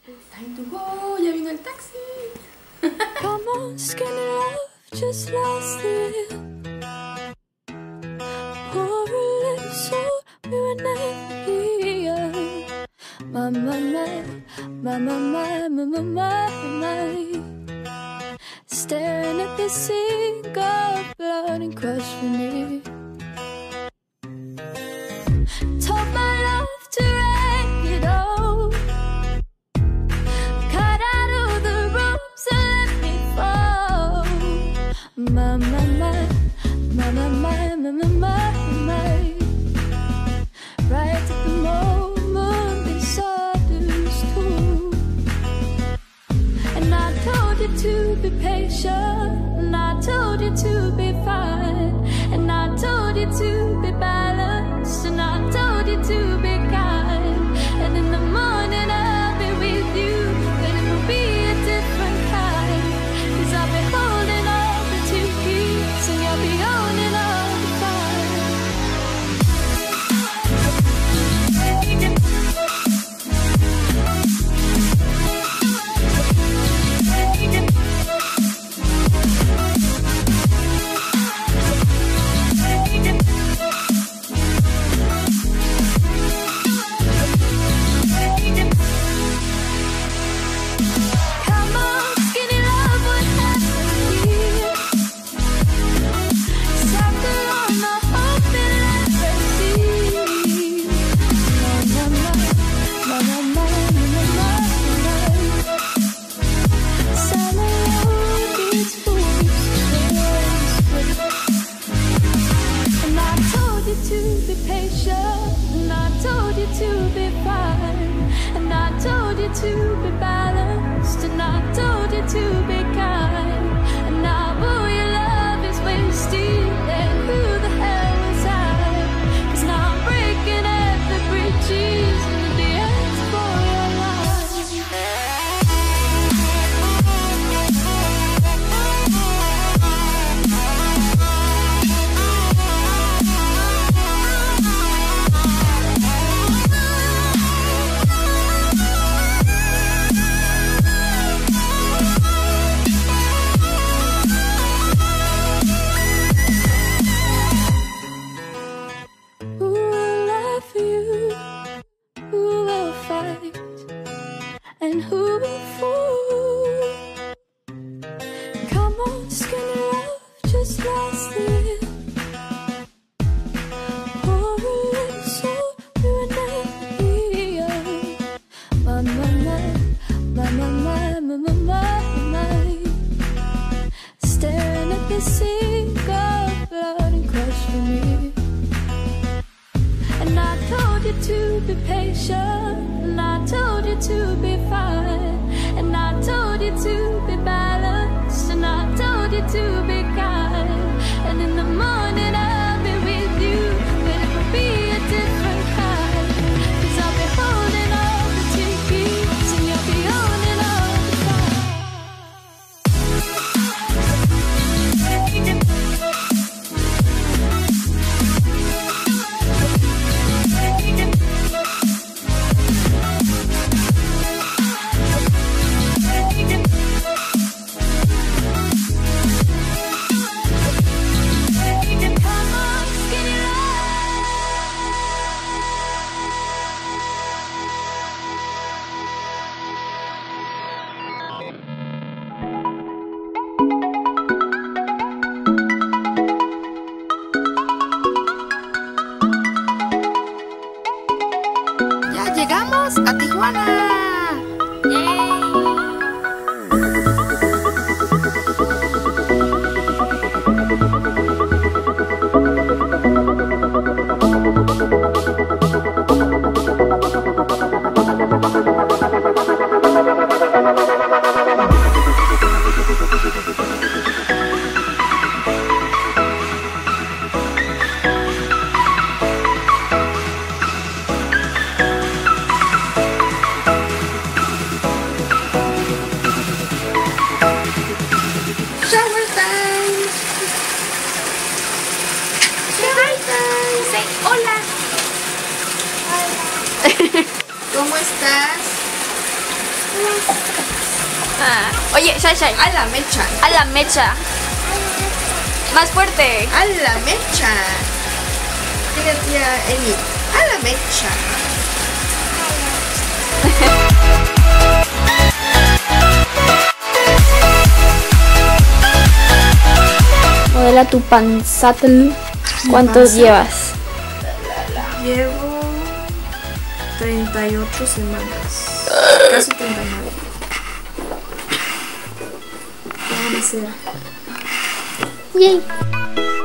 Time to go, ya vino el taxi. Come on, skinny love, just last year. Pour a little soul, we were never here. My, my, my, my, my, my, my, my, my, my. Staring at the sink of blood and crushed veneer. Told my love to wreck it all. Cut out all the ropes and let me fall. My, my, my, my, my, my, my, my, my, my. Right at the moment they seduced too. And I told you to be patient, and I told you to be fine, and I told you to be balanced, and I told you to be kind. And in the morning I'll be with you, but it will be a different kind. 'Cause I'll be holding all that you keep, and you'll be owning all the fire. Come on, skinny love, what happened here? Circle on the hope and let me see. My, my, my, my, my, my, my. Celebrate these fools. And I told you to be patient, and I told you to be fine, and I told you to be balanced, and I told you to be kind. And now, boy, your love is wasted, and who the hell was I? 'Cause now I'm breaking every bridges, and the end's for your life. Who will love you? Who will fight? And who will fall? Come on, skinny love, just last year. Pour a little soul, we were never here. My, my, my, my, my, my, my, my, my, my. Staring at the sink of blood and crushed veneer. And I told you to be patient, and I told you to be fine, and I told you to be balanced, and I told you to be kind. And in the morning I'll be with you, but it will be a different kind. 'Cause I'll be holding all the tickets, and you'll be owning all the fire. Come on, skinny Ya llegamos a Tijuana. Shower time. Shower time. Say hola. ¿Cómo estás? Oye, Shai. A la mecha. A la mecha. Más fuerte. A la mecha. Mira, tía Emi. A la mecha. Modela tu panzatl. ¿Cuántos llevas? Llevo 38 semanas. Casi 39. ¿Qué van a hacer? Yay.